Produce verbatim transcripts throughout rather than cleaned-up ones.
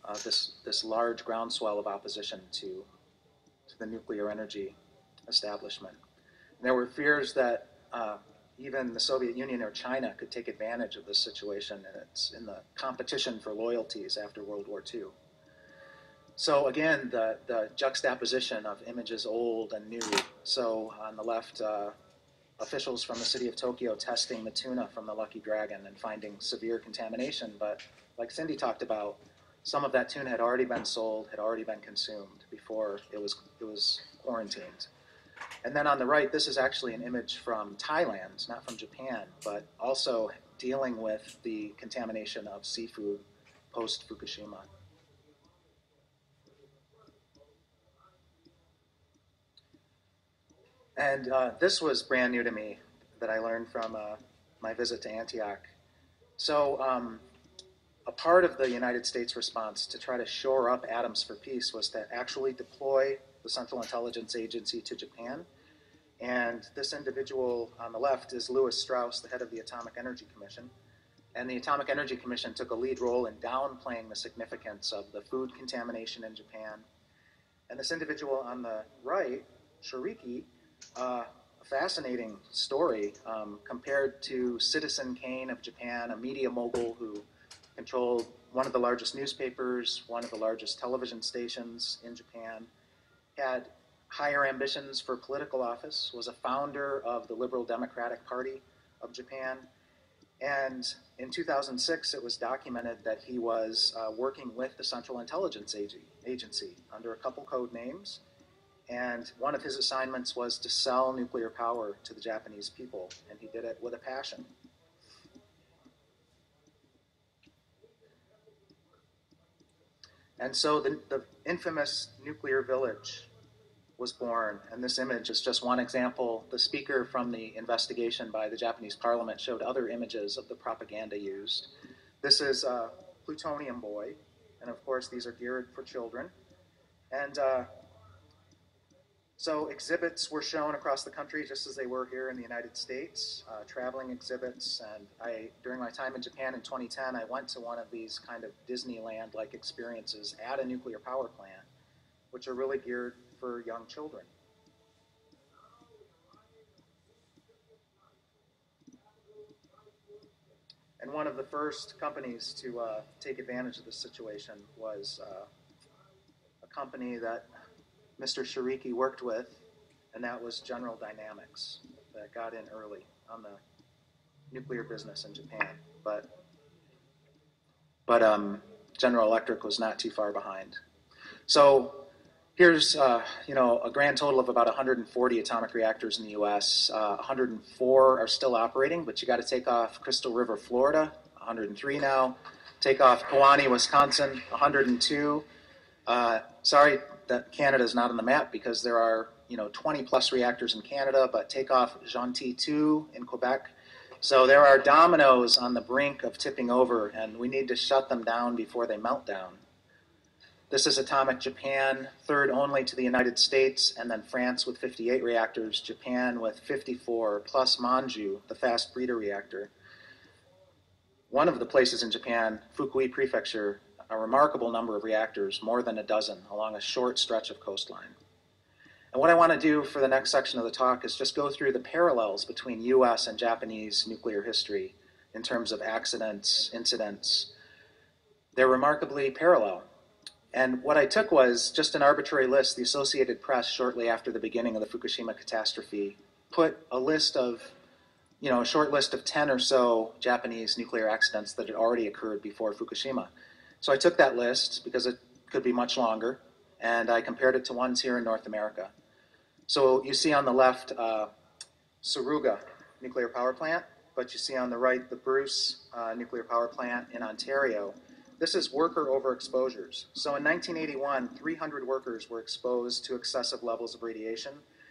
uh, this, this large groundswell of opposition to, to the nuclear energy establishment. And there were fears that uh, even the Soviet Union or China could take advantage of this situation, and it's in the competition for loyalties after World War Two. So again, the, the juxtaposition of images old and new. So on the left, uh, officials from the city of Tokyo testing the tuna from the Lucky Dragon and finding severe contamination. But like Cindy talked about, some of that tuna had already been sold, had already been consumed before it was, it was quarantined. And then on the right, this is actually an image from Thailand, not from Japan, but also dealing with the contamination of seafood post-Fukushima. And uh, this was brand new to me that I learned from uh, my visit to Antioch. So um, a part of the United States response to try to shore up Atoms for Peace was to actually deploy the Central Intelligence Agency to Japan. And this individual on the left is Lewis Strauss, the head of the Atomic Energy Commission. And the Atomic Energy Commission took a lead role in downplaying the significance of the food contamination in Japan. And this individual on the right, Shiriki, uh, a fascinating story um, compared to Citizen Kane of Japan, a media mogul who controlled one of the largest newspapers, one of the largest television stations in Japan, had higher ambitions for political office, was a founder of the Liberal Democratic Party of Japan. And in two thousand six, it was documented that he was uh, working with the Central Intelligence Agency under a couple code names. And one of his assignments was to sell nuclear power to the Japanese people, and he did it with a passion. And so the, the infamous nuclear village was born, and this image is just one example. The speaker from the investigation by the Japanese parliament showed other images of the propaganda used. This is a plutonium boy, and of course these are geared for children. And uh, so exhibits were shown across the country just as they were here in the United States, uh, traveling exhibits. And I, during my time in Japan in twenty ten, I went to one of these kind of Disneyland-like experiences at a nuclear power plant, which are really geared for young children. And one of the first companies to uh, take advantage of this situation was uh, a company that Mister Shiriki worked with, and that was General Dynamics, that got in early on the nuclear business in Japan. But, but um, General Electric was not too far behind. So here's uh, you know, a grand total of about one hundred forty atomic reactors in the U S. Uh, one hundred four are still operating, but you got to take off Crystal River, Florida, one hundred three now. Take off Kewaunee, Wisconsin, one hundred two. Uh, sorry that Canada is not on the map because there are, you know, twenty plus reactors in Canada, but take off Gentil two in Quebec. So there are dominoes on the brink of tipping over, and we need to shut them down before they melt down. This is atomic Japan, third only to the United States, and then France with fifty-eight reactors, Japan with fifty-four, plus Manju, the fast breeder reactor. One of the places in Japan, Fukui Prefecture, a remarkable number of reactors, more than a dozen, along a short stretch of coastline. And what I want to do for the next section of the talk is just go through the parallels between U S and Japanese nuclear history in terms of accidents, incidents. They're remarkably parallel. And what I took was just an arbitrary list. The Associated Press, shortly after the beginning of the Fukushima catastrophe, put a list of, you know, a short list of ten or so Japanese nuclear accidents that had already occurred before Fukushima. So I took that list, because it could be much longer, and I compared it to ones here in North America. So you see on the left, uh, Suruga nuclear power plant, but you see on the right, the Bruce uh, nuclear power plant in Ontario. This is worker overexposures. So in nineteen eighty-one, three hundred workers were exposed to excessive levels of radiation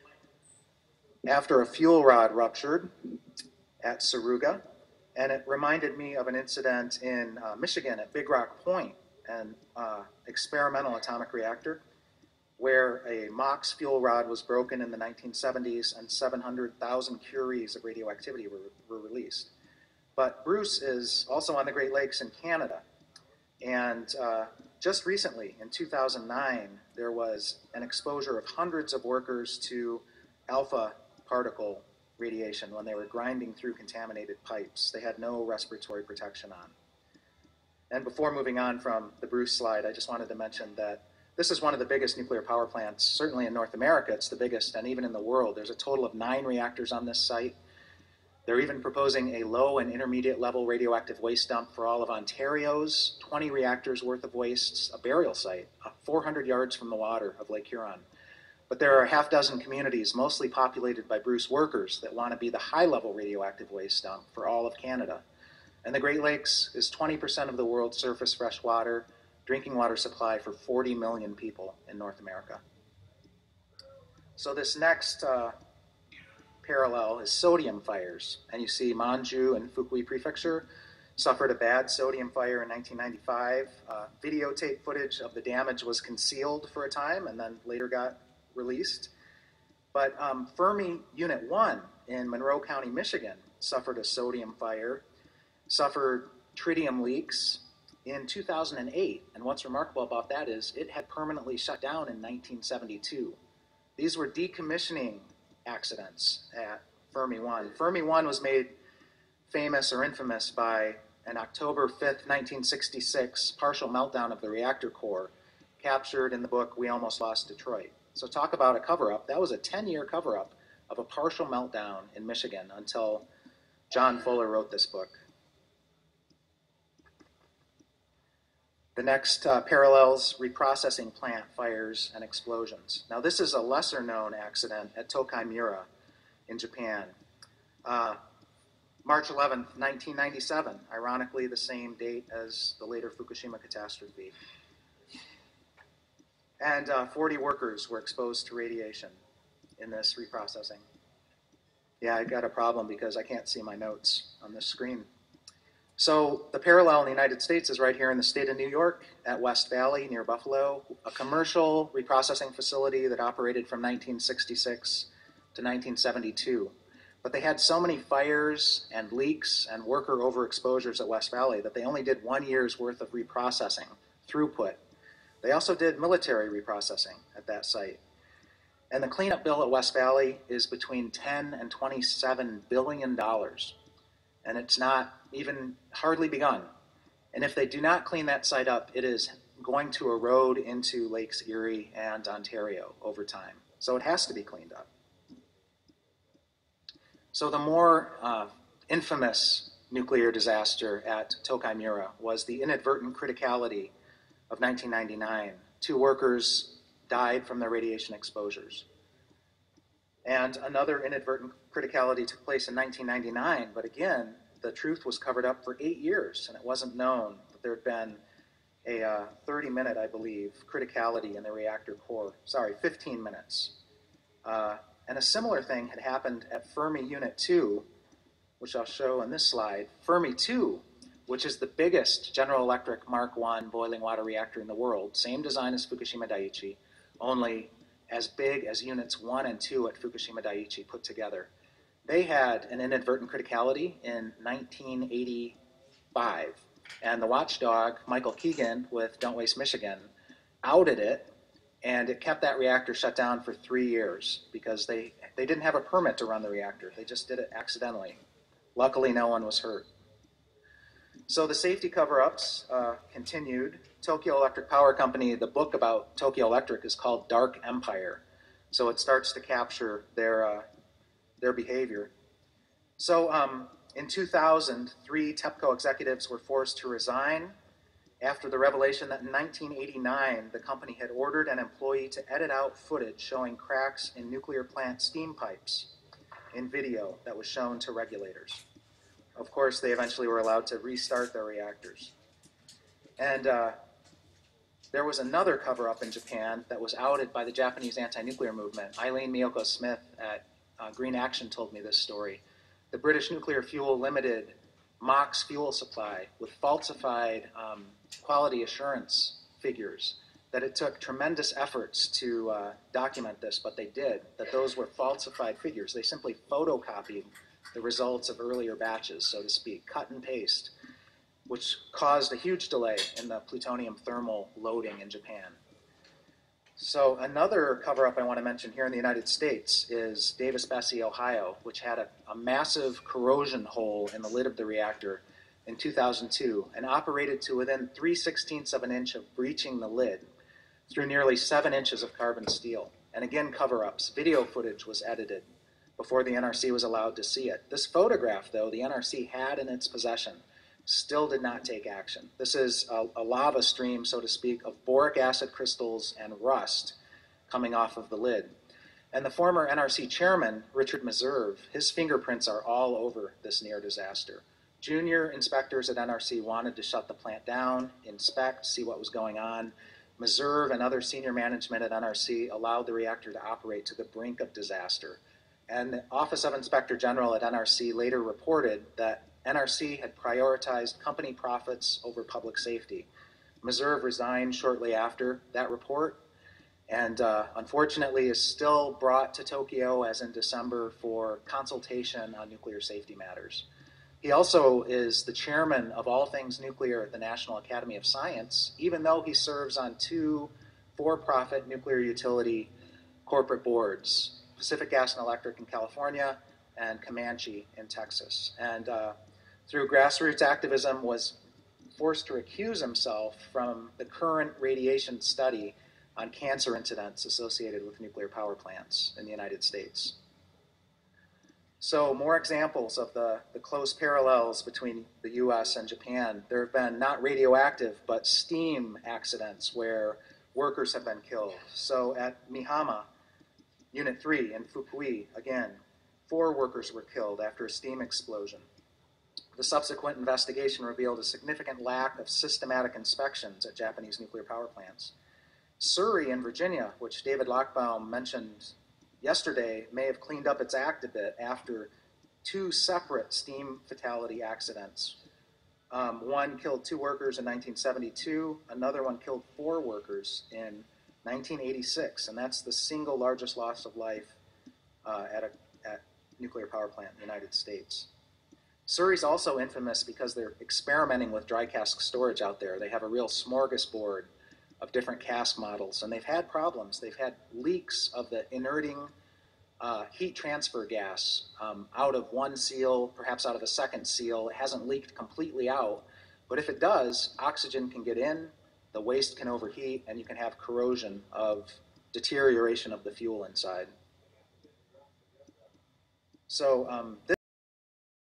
after a fuel rod ruptured at Suruga. And it reminded me of an incident in uh, Michigan at Big Rock Point, an uh, experimental atomic reactor, where a MOX fuel rod was broken in the nineteen seventies and seven hundred thousand curies of radioactivity were, were released. But Bruce is also on the Great Lakes in Canada. And uh, just recently, in two thousand nine, there was an exposure of hundreds of workers to alpha particle radiation when they were grinding through contaminated pipes. They had no respiratory protection on. And before moving on from the Bruce slide, I just wanted to mention that this is one of the biggest nuclear power plants, certainly in North America. It's the biggest, and even in the world. There's a total of nine reactors on this site. They're even proposing a low and intermediate level radioactive waste dump for all of Ontario's twenty reactors worth of wastes, a burial site, four hundred yards from the water of Lake Huron. But there are a half dozen communities, mostly populated by Bruce workers, that want to be the high-level radioactive waste dump for all of Canada. And the Great Lakes is twenty percent of the world's surface freshwater drinking water supply for forty million people in North America. So this next uh, parallel is sodium fires. And you see Manju and Fukui Prefecture suffered a bad sodium fire in nineteen ninety-five. Uh, videotape footage of the damage was concealed for a time and then later got released. But um, Fermi Unit one in Monroe County, Michigan suffered a sodium fire, suffered tritium leaks in two thousand eight. And what's remarkable about that is it had permanently shut down in nineteen seventy-two. These were decommissioning accidents at Fermi one. Fermi one was made famous or infamous by an October fifth, nineteen sixty-six partial meltdown of the reactor core captured in the book We Almost Lost Detroit. So talk about a cover-up. That was a ten-year cover-up of a partial meltdown in Michigan until John Fuller wrote this book. The next uh, parallels reprocessing plant fires and explosions. Now this is a lesser-known accident at Tokai Mura in Japan. Uh, March eleventh, nineteen ninety-seven, ironically the same date as the later Fukushima catastrophe. And uh, forty workers were exposed to radiation in this reprocessing. Yeah, I got a problem because I can't see my notes on this screen. So the parallel in the United States is right here in the state of New York at West Valley near Buffalo, a commercial reprocessing facility that operated from nineteen sixty-six to nineteen seventy-two. But they had so many fires and leaks and worker overexposures at West Valley that they only did one year's worth of reprocessing throughput. They also did military reprocessing at that site. And the cleanup bill at West Valley is between ten and twenty-seven billion dollars. And it's not even hardly begun. And if they do not clean that site up, it is going to erode into Lakes Erie and Ontario over time. So it has to be cleaned up. So the more uh, infamous nuclear disaster at Tokai Mura was the inadvertent criticality of nineteen ninety-nine. Two workers died from their radiation exposures. And another inadvertent criticality took place in nineteen ninety-nine, but again, the truth was covered up for eight years, and it wasn't known that there had been a uh, thirty minute, I believe, criticality in the reactor core. Sorry, fifteen minutes. Uh, and a similar thing had happened at Fermi Unit two, which I'll show on this slide. Fermi two, which is the biggest General Electric Mark one boiling water reactor in the world, same design as Fukushima Daiichi, only as big as Units one and two at Fukushima Daiichi put together. They had an inadvertent criticality in nineteen eighty-five, and the watchdog, Michael Keegan with Don't Waste Michigan, outed it, and it kept that reactor shut down for three years because they, they didn't have a permit to run the reactor. They just did it accidentally. Luckily, no one was hurt. So the safety cover-ups uh, continued. Tokyo Electric Power Company, the book about Tokyo Electric is called Dark Empire. So it starts to capture their, uh, their behavior. So um, in two thousand, three TEPCO executives were forced to resign after the revelation that in nineteen eighty-nine, the company had ordered an employee to edit out footage showing cracks in nuclear plant steam pipes in video that was shown to regulators. Of course, they eventually were allowed to restart their reactors. And uh, there was another cover-up in Japan that was outed by the Japanese anti-nuclear movement. Eileen Miyoko Smith at uh, Green Action told me this story. The British Nuclear Fuel Limited mocks fuel supply with falsified um, quality assurance figures, that it took tremendous efforts to uh, document this, but they did, that those were falsified figures. They simply photocopied the results of earlier batches, so to speak, cut and paste. which caused a huge delay in the plutonium thermal loading in Japan. So another cover-up I want to mention here in the United States is Davis-Besse, Ohio, which had a, a massive corrosion hole in the lid of the reactor in two thousand two and operated to within three sixteenths of an inch of breaching the lid through nearly seven inches of carbon steel. And again, cover-ups. Video footage was edited before the N R C was allowed to see it. This photograph, though, the N R C had in its possession, still did not take action. This is a, a lava stream, so to speak, of boric acid crystals and rust coming off of the lid. And the former N R C chairman, Richard Meserve, his fingerprints are all over this near disaster. Junior inspectors at N R C wanted to shut the plant down, inspect, see what was going on. Meserve and other senior management at N R C allowed the reactor to operate to the brink of disaster. And the Office of Inspector General at N R C later reported that N R C had prioritized company profits over public safety. Meserve resigned shortly after that report, and uh, unfortunately is still brought to Tokyo, as in December, for consultation on nuclear safety matters. He also is the chairman of all things nuclear at the National Academy of Science, even though he serves on two for-profit nuclear utility corporate boards, Pacific Gas and Electric in California and Comanche in Texas. And uh, through grassroots activism was forced to recuse himself from the current radiation study on cancer incidents associated with nuclear power plants in the United States. So more examples of the, the close parallels between the U S and Japan. There have been not radioactive, but steam accidents where workers have been killed. So at Mihama, Unit three in Fukui, again, four workers were killed after a steam explosion. The subsequent investigation revealed a significant lack of systematic inspections at Japanese nuclear power plants. Surrey in Virginia, which David Lochbaum mentioned yesterday, may have cleaned up its act a bit after two separate steam fatality accidents. Um, one killed two workers in nineteen seventy-two, another one killed four workers in nineteen eighty-six, and that's the single largest loss of life uh, at a at nuclear power plant in the United States. Surrey's also infamous because they're experimenting with dry cask storage out there. They have a real smorgasbord of different cask models, and they've had problems. They've had leaks of the inerting uh, heat transfer gas um, out of one seal, perhaps out of a second seal. It hasn't leaked completely out, but if it does, oxygen can get in, the waste can overheat, and you can have corrosion of deterioration of the fuel inside. So um, this